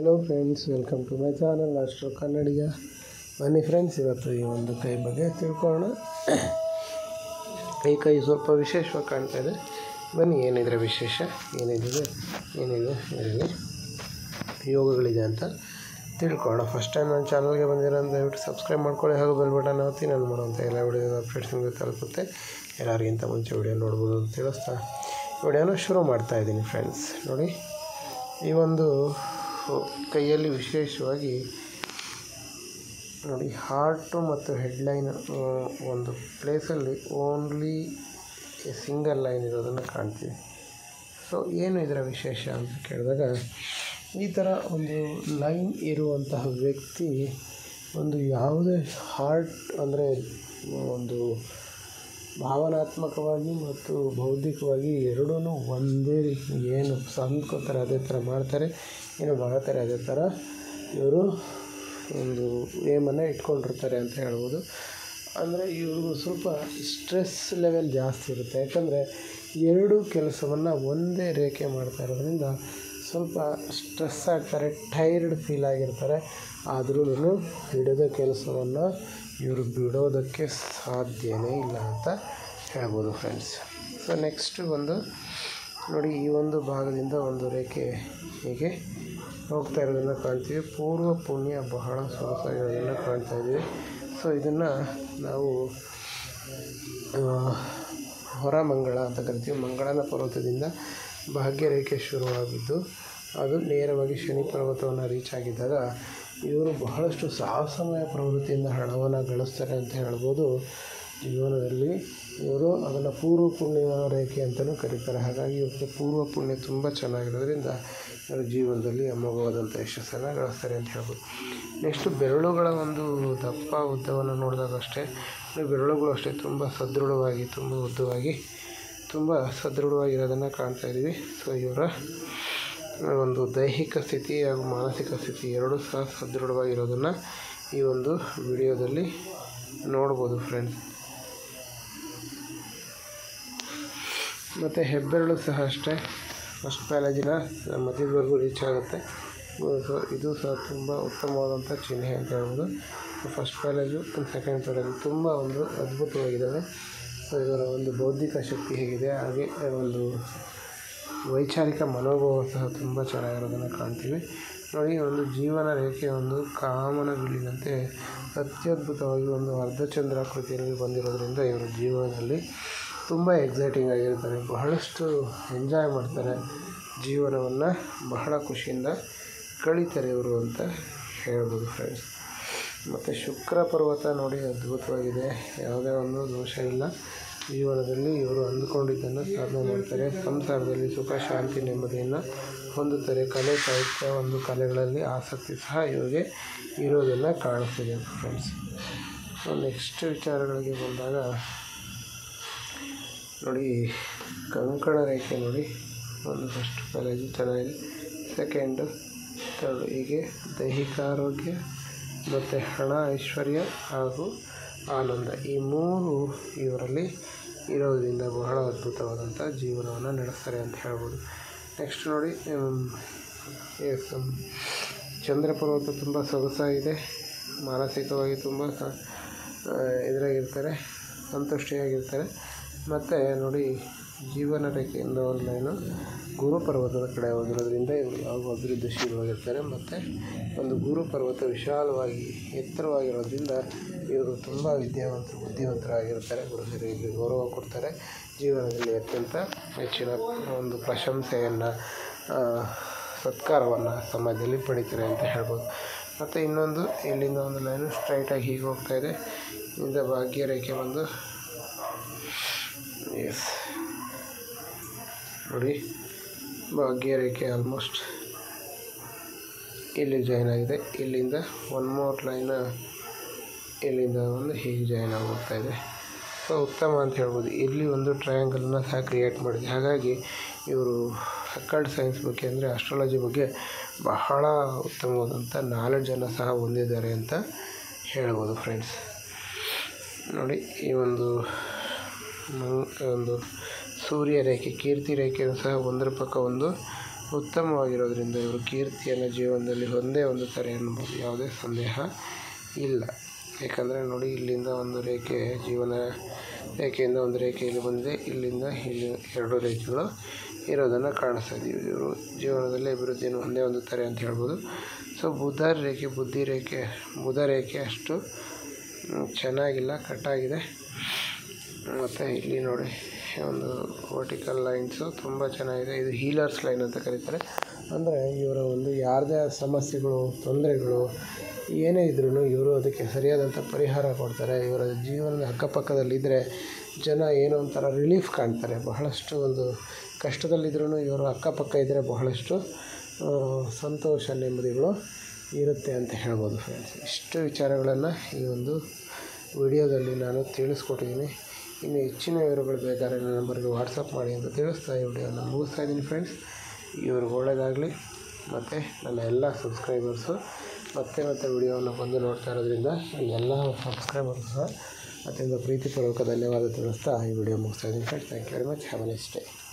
Hello friends, welcome to my channel ಅಷ್ಟರು ಕನ್ನಡಿಗ. ಬನ್ನಿ friends, ಇವತ್ತು ಈ ಒಂದು ಕೈ ಬಗ್ಗೆ ತಿಳ್ಕೊಳ್ಳೋಣ. ಈ ಕೈ ಸ್ವಲ್ಪ ವಿಶೇಷವಾಗಿ ಕಾಣ್ತಾ ಇದೆ. ಬನ್ನಿ, ಏನಿದ್ರೆ ವಿಶೇಷ, ಏನಿದೆ ಇದರಲ್ಲಿ ಯೋಗಗಳಿದೆ ಅಂತ ತಿಳ್ಕೊಳ್ಳೋಣ. ಫಸ್ಟ್ ಟೈಮ್ ನನ್ನ ಚಾನಲ್ಗೆ ಬಂದಿರೋ ದಯವಿಟ್ಟು ಸಬ್ಸ್ಕ್ರೈಬ್ ಮಾಡ್ಕೊಳ್ಳಿ, ಹಾಗೂ ಬೆಲ್ ಬಟನ್ ಒತ್ತಿ. ನಾನು ಮಾಡುವಂಥ ಎಲ್ಲ ವಿಡಿಯೋದ ಅಪ್ಡೇಟ್ಸ್ ನಿಮಗೆ ತಲುಪುತ್ತೆ. ಎಲ್ಲರಿಗಿಂತ ಮುಂಚೆ ವಿಡಿಯೋ ನೋಡ್ಬೋದು ಅಂತ ತಿಳಿಸ್ತಾ ವಿಡಿಯೋನ ಶುರು ಮಾಡ್ತಾಯಿದ್ದೀನಿ. ಫ್ರೆಂಡ್ಸ್ ನೋಡಿ, ಈ ಒಂದು ಕೈಯಲ್ಲಿ ವಿಶೇಷವಾಗಿ ನೋಡಿ, ಹಾರ್ಟು ಮತ್ತು ಹೆಡ್ಲೈನ್ ಒಂದು ಪ್ಲೇಸಲ್ಲಿ ಓನ್ಲಿ ಸಿಂಗಲ್ ಲೈನ್ ಇರೋದನ್ನು ಕಾಣ್ತೀವಿ. ಸೊ ಏನು ಇದರ ವಿಶೇಷ ಅಂತ ಕೇಳಿದಾಗ, ಈ ಥರ ಒಂದು ಲೈನ್ ಇರುವಂತಹ ವ್ಯಕ್ತಿ ಒಂದು ಯಾವುದೇ ಹಾರ್ಟ್ ಅಂದರೆ ಒಂದು ಭಾವನಾತ್ಮಕವಾಗಿ ಮತ್ತು ಬೌದ್ಧಿಕವಾಗಿ ಎರಡೂ ಒಂದೇ ರೀತಿ ಏನು ಅಂದ್ಕೋತಾರೆ ಅದೇ ಥರ ಮಾಡ್ತಾರೆ, ಏನು ಮಾಡ್ತಾರೆ ಅದೇ ಥರ ಇವರು ಒಂದು ಏಮನ್ನು ಇಟ್ಕೊಂಡಿರ್ತಾರೆ ಅಂತ ಹೇಳ್ಬೋದು. ಅಂದರೆ ಇವ್ರಿಗೂ ಸ್ವಲ್ಪ ಸ್ಟ್ರೆಸ್ ಲೆವೆಲ್ ಜಾಸ್ತಿ ಇರುತ್ತೆ. ಯಾಕಂದರೆ ಎರಡೂ ಕೆಲಸವನ್ನು ಒಂದೇ ರೇಖೆ ಮಾಡ್ತಾ ಇರೋದ್ರಿಂದ ಸ್ವಲ್ಪ ಸ್ಟ್ರೆಸ್ ಆಗ್ತಾರೆ, ಟೈರ್ಡ್ ಫೀಲ್ ಆಗಿರ್ತಾರೆ. ಆದ್ರೂ ಹಿಡಿದ ಕೆಲಸವನ್ನು ಇವರು ಬಿಡೋದಕ್ಕೆ ಸಾಧ್ಯವೇ ಇಲ್ಲ ಅಂತ ಹೇಳ್ಬೋದು ಫ್ರೆಂಡ್ಸ್. ಸೊ ನೆಕ್ಸ್ಟ್ ಒಂದು ನೋಡಿ, ಈ ಒಂದು ಭಾಗದಿಂದ ಒಂದು ರೇಖೆ ಹೀಗೆ ಹೋಗ್ತಾ ಇರೋದನ್ನು ಕಾಣ್ತೀವಿ. ಪೂರ್ವ ಪುಣ್ಯ ಬಹಳ ಸೊಗಸಾಗಿರೋದನ್ನು ಕಾಣ್ತಾ ಇದ್ದೀವಿ. ಸೊ ಇದನ್ನು ನಾವು ಹೊರಮಂಗಳ ಅಂತ ಕರಿತೀವಿ. ಮಂಗಳನ ಪರ್ವತದಿಂದ ಭಾಗ್ಯರೇಖೆ ಶುರುವಾಗಿದ್ದು ಅದು ನೇರವಾಗಿ ಶನಿ ಪರ್ವತವನ್ನು ರೀಚ್ ಆಗಿದ್ದಾಗ ಇವರು ಬಹಳಷ್ಟು ಸಾಹಸಮಯ ಪ್ರವೃತ್ತಿಯಿಂದ ಹಣವನ್ನು ಗಳಿಸ್ತಾರೆ ಅಂತ ಹೇಳ್ಬೋದು. ಜೀವನದಲ್ಲಿ ಇವರು ಅದನ್ನು ಪೂರ್ವ ಪುಣ್ಯ ರೇಖೆ ಅಂತಲೂ ಕರೀತಾರೆ. ಹಾಗಾಗಿ ಇವರಿಗೆ ಪೂರ್ವ ಪುಣ್ಯ ತುಂಬ ಚೆನ್ನಾಗಿರೋದ್ರಿಂದ ಇವರು ಜೀವನದಲ್ಲಿ ಅಮೋಘವಾದಂಥ ಯಶಸ್ಸನ್ನು ಗಳಿಸ್ತಾರೆ ಅಂತ ಹೇಳ್ಬೋದು. ನೆಕ್ಸ್ಟು ಬೆರಳುಗಳ ಒಂದು ದಪ್ಪ ಉದ್ದವನ್ನು ನೋಡಿದಾಗ ಅಷ್ಟೇ, ಬೆರಳುಗಳು ಅಷ್ಟೇ ತುಂಬ ಸದೃಢವಾಗಿ, ತುಂಬ ಉದ್ದವಾಗಿ, ತುಂಬ ಸದೃಢವಾಗಿರೋದನ್ನು ಕಾಣ್ತಾ ಇದ್ದೀವಿ. ಸೊ ಇವರ ಒಂದು ದೈಹಿಕ ಸ್ಥಿತಿ ಹಾಗೂ ಮಾನಸಿಕ ಸ್ಥಿತಿ ಎರಡೂ ಸಹ ಸದೃಢವಾಗಿರೋದನ್ನು ಈ ಒಂದು ವಿಡಿಯೋದಲ್ಲಿ ನೋಡ್ಬೋದು ಫ್ರೆಂಡ್ಸ್. ಮತ್ತು ಹೆಬ್ಬೆರಳು ಸಹ ಅಷ್ಟೇ ಫಸ್ಟ್ ಪ್ಯಾಲೇಜಿನ ಮಧ್ಯದವರೆಗೂ ರೀಚ್ ಆಗುತ್ತೆ. ಸೊ ಇದು ಸಹ ತುಂಬ ಉತ್ತಮವಾದಂಥ ಚಿಹ್ನೆ ಅಂತ ಹೇಳ್ಬೋದು. ಫಸ್ಟ್ ಪ್ಯಾಲೇಜು ಸೆಕೆಂಡ್ ಪ್ಯಾಲೇಜು ತುಂಬ ಒಂದು ಅದ್ಭುತವಾಗಿದ್ದಾವೆ. ಸೊ ಇದರ ಒಂದು ಬೌದ್ಧಿಕ ಶಕ್ತಿ ಹೇಗಿದೆ, ಹಾಗೆ ಒಂದು ವೈಚಾರಿಕ ಮನೋಭಾವ ಸಹ ತುಂಬ ಚೆನ್ನಾಗಿರೋದನ್ನು ಕಾಣ್ತೀವಿ. ನೋಡಿ, ಒಂದು ಜೀವನ ರೇಖೆ ಒಂದು ಕಾಮನ ಬಿಲ್ಲಿನಂತೆ ಅತ್ಯದ್ಭುತವಾಗಿ ಒಂದು ಅರ್ಧಚಂದ್ರಾಕೃತಿಯಲ್ಲಿ ಬಂದಿರೋದ್ರಿಂದ ಇವರು ಜೀವನದಲ್ಲಿ ತುಂಬ ಎಕ್ಸೈಟಿಂಗ್ ಆಗಿರ್ತಾರೆ, ಬಹಳಷ್ಟು ಎಂಜಾಯ್ ಮಾಡ್ತಾರೆ, ಜೀವನವನ್ನು ಬಹಳ ಖುಷಿಯಿಂದ ಕಳೀತಾರೆ ಇವರು ಅಂತ ಹೇಳ್ಬೋದು ಫ್ರೆಂಡ್ಸ್. ಮತ್ತು ಶುಕ್ರ ಪರ್ವತ ನೋಡಿ, ಅದ್ಭುತವಾಗಿದೆ, ಯಾವುದೇ ಒಂದು ದೋಷ ಇಲ್ಲ. ಜೀವನದಲ್ಲಿ ಇವರು ಅಂದುಕೊಂಡಿದ್ದನ್ನು ಸಾಧನೆ ಮಾಡ್ತಾರೆ. ಸಂಸಾರದಲ್ಲಿ ಸುಖ, ಶಾಂತಿ, ನೆಮ್ಮದಿಯನ್ನು ಹೊಂದುತ್ತಾರೆ. ಕಲೆ, ಸಾಹಿತ್ಯ, ಒಂದು ಕಲೆಗಳಲ್ಲಿ ಆಸಕ್ತಿ ಸಹ ಇವರಿಗೆ ಇರೋದನ್ನು ಕಾಣಿಸ್ತಿದೆ ಫ್ರೆಂಡ್ಸ್. ನೆಕ್ಸ್ಟ್ ವಿಚಾರಗಳಿಗೆ ಬಂದಾಗ ನೋಡಿ, ಕಂಕಣ ರೇಖೆ ನೋಡಿ, ಒಂದು ಫಸ್ಟ್ ಪ್ಯಾಲೇಜು ಚೆನ್ನಾಗಿದೆ, ಸೆಕೆಂಡು, ಥರ್ಡು, ಹೀಗೆ ದೈಹಿಕ ಆರೋಗ್ಯ ಮತ್ತು ಹಣ, ಐಶ್ವರ್ಯ ಹಾಗೂ ಆನಂದ ಈ ಮೂರು ಇವರಲ್ಲಿ ಇರೋದರಿಂದ ಬಹಳ ಅದ್ಭುತವಾದಂಥ ಜೀವನವನ್ನು ನಡೆಸ್ತಾರೆ ಅಂತ ಹೇಳ್ಬೋದು. ನೆಕ್ಸ್ಟ್ ನೋಡಿ, ಚಂದ್ರ ಪರ್ವತ ತುಂಬ ಸೊಗಸಾಗಿದೆ, ಮಾನಸಿಕವಾಗಿ ತುಂಬ ಇದರಾಗಿರ್ತಾರೆ, ಸಂತುಷ್ಟಿಯಾಗಿರ್ತಾರೆ. ಮತ್ತು ನೋಡಿ, ಜೀವನ ರೇಖೆಯಿಂದ ಒಂದು ಲೈನು ಗುರು ಪರ್ವತದ ಕಡೆ ಹೋಗಿರೋದ್ರಿಂದ ಇವರು ಯಾವ ಅಭಿವೃದ್ಧಿಶೀಲವಾಗಿರ್ತಾರೆ. ಮತ್ತು ಒಂದು ಗುರು ಪರ್ವತ ವಿಶಾಲವಾಗಿ ಎತ್ತರವಾಗಿರೋದ್ರಿಂದ ಇವರು ತುಂಬ ಬುದ್ಧಿವಂತರಾಗಿರ್ತಾರೆ. ಗುರುಹಿರಿಯರಿಗೆ ಗೌರವ ಕೊಡ್ತಾರೆ. ಜೀವನದಲ್ಲಿ ಅತ್ಯಂತ ಹೆಚ್ಚಿನ ಒಂದು ಪ್ರಶಂಸೆಯನ್ನು, ಸತ್ಕಾರವನ್ನು ಸಮಾಜದಲ್ಲಿ ಪಡಿತಾರೆ ಅಂತ ಹೇಳ್ಬೋದು. ಮತ್ತು ಇನ್ನೊಂದು, ಇಲ್ಲಿಂದ ಒಂದು ಲೈನು ಸ್ಟ್ರೈಟಾಗಿ ಹೀಗೆ ಹೋಗ್ತಾಯಿದೆ, ಇಂದ ಭಾಗ್ಯರೇಖೆ ಬಂದು ನೋಡಿ, ಭಾಗ್ಯರೇಖೆ ಆಲ್ಮೋಸ್ಟ್ ಇಲ್ಲಿ ಜಾಯ್ನ್ ಆಗಿದೆ. ಇಲ್ಲಿಂದ ಒನ್ ಮೋರ್ ಲೈನ್ ಇಲ್ಲಿಂದ ಒಂದು ಹೀಗೆ ಜಾಯ್ನ್ ಆಗಿ ಹೋಗ್ತಾಯಿದೆ. ಸೊ ಉತ್ತಮ ಅಂತ ಹೇಳ್ಬೋದು. ಇಲ್ಲಿ ಒಂದು ಟ್ರಯಾಂಗಲನ್ನು ಸಹ ಕ್ರಿಯೇಟ್ ಮಾಡಿದೆ. ಹಾಗಾಗಿ ಇವರು ಅಕಲ್ಟ್ ಸೈನ್ಸ್ ಬಗ್ಗೆ ಅಂದರೆ ಆಸ್ಟ್ರಾಲಜಿ ಬಗ್ಗೆ ಬಹಳ ಉತ್ತಮವಾದಂಥ ನಾಲೆಡ್ಜನ್ನು ಸಹ ಹೊಂದಿದ್ದಾರೆ ಅಂತ ಹೇಳ್ಬೋದು ಫ್ರೆಂಡ್ಸ್. ನೋಡಿ, ಈ ಒಂದು ಸೂರ್ಯ ರೇಖೆ, ಕೀರ್ತಿ ರೇಖೆಯೂ ಸಹ ಒಂದರ ಪಕ್ಕ ಒಂದು ಉತ್ತಮವಾಗಿರೋದ್ರಿಂದ ಇವರು ಕೀರ್ತಿಯನ್ನು ಜೀವನದಲ್ಲಿ ಒಂದೇ ಒಂದು ತಾರೆ ಎನ್ನಬಹುದು, ಯಾವುದೇ ಸಂದೇಹ ಇಲ್ಲ. ಏಕೆಂದರೆ ನೋಡಿ, ಇಲ್ಲಿಂದ ಒಂದು ರೇಖೆ, ಜೀವನ ರೇಖೆಯಿಂದ ಒಂದು ರೇಖೆ ಇಲ್ಲಿ ಬಂದಿದೆ, ಇಲ್ಲಿಂದ ಇಲ್ಲಿ 2 ರೇಖೆಗಳು ಇರೋದನ್ನು ಕಾಣಿಸ್ತಾ ಇದ್ದೀವಿ. ಇವರು ಜೀವನದಲ್ಲಿ ಅಭಿವೃದ್ಧಿಯನ್ನು ಒಂದೇ ಒಂದು ತಾರೆ ಅಂತ ಹೇಳ್ಬೋದು. ಸೊ ಬುಧ ರೇಖೆ ಅಷ್ಟು ಚೆನ್ನಾಗಿಲ್ಲ, ಕಟ್ಟಾಗಿದೆ. ಮತ್ತು ಇಲ್ಲಿ ನೋಡಿ ಒಂದು ವರ್ಟಿಕಲ್ ಲೈನ್ಸು ತುಂಬ ಚೆನ್ನಾಗಿದೆ. ಇದು ಹೀಲರ್ಸ್ ಲೈನ್ ಅಂತ ಕರೀತಾರೆ. ಅಂದರೆ ಇವರ ಒಂದು ಯಾರದೇ ಸಮಸ್ಯೆಗಳು, ತೊಂದರೆಗಳು ಏನೇ ಇದ್ರೂ ಇವರು ಅದಕ್ಕೆ ಸರಿಯಾದಂಥ ಪರಿಹಾರ ಕೊಡ್ತಾರೆ. ಇವರ ಜೀವನದ ಅಕ್ಕಪಕ್ಕದಲ್ಲಿದ್ದರೆ ಜನ ಏನೋ ಒಂಥರ ರಿಲೀಫ್ ಕಾಣ್ತಾರೆ. ಬಹಳಷ್ಟು ಒಂದು ಕಷ್ಟದಲ್ಲಿದ್ರೂ ಇವರು ಅಕ್ಕಪಕ್ಕ ಇದ್ದರೆ ಬಹಳಷ್ಟು ಸಂತೋಷ, ನೆಮ್ಮದಿಗಳು ಇರುತ್ತೆ ಅಂತ ಹೇಳ್ಬೋದು ಫ್ರೆಂಡ್ಸ್. ಇಷ್ಟು ವಿಚಾರಗಳನ್ನು ಈ ಒಂದು ವಿಡಿಯೋದಲ್ಲಿ ನಾನು ತಿಳಿಸ್ಕೊಟ್ಟಿದ್ದೀನಿ. ಇನ್ನು ಹೆಚ್ಚಿನ ವಿವರಗಳು ಬೇಕಾದ್ರೆ ನನ್ನ ನಂಬರ್ಗೆ ವಾಟ್ಸಪ್ ಮಾಡಿ ಅಂತ ತಿಳಿಸ್ತಾ ಈ ವಿಡಿಯೋನ ಮುಗಿಸ್ತಾ ಇದ್ದೀನಿ ಫ್ರೆಂಡ್ಸ್. ಇವ್ರಿಗೆ ಒಳ್ಳೆಯದಾಗಲಿ. ಮತ್ತು ನನ್ನ ಎಲ್ಲ ಸಬ್ಸ್ಕ್ರೈಬರ್ಸು ಮತ್ತೆ ವಿಡಿಯೋವನ್ನು ಬಂದು ನೋಡ್ತಾ ಇರೋದ್ರಿಂದ ಎಲ್ಲ ಸಬ್ಸ್ಕ್ರೈಬರ್ಸ್ ಸಹ ಅತ್ಯಂತ ಪ್ರೀತಿಪೂರ್ವಕ ಧನ್ಯವಾದ ತಿಳಿಸ್ತಾ ಈ ವಿಡಿಯೋ ಮುಗಿಸ್ತಾ ಇದ್ದೀನಿ friends. Thank you very much. Have a nice day.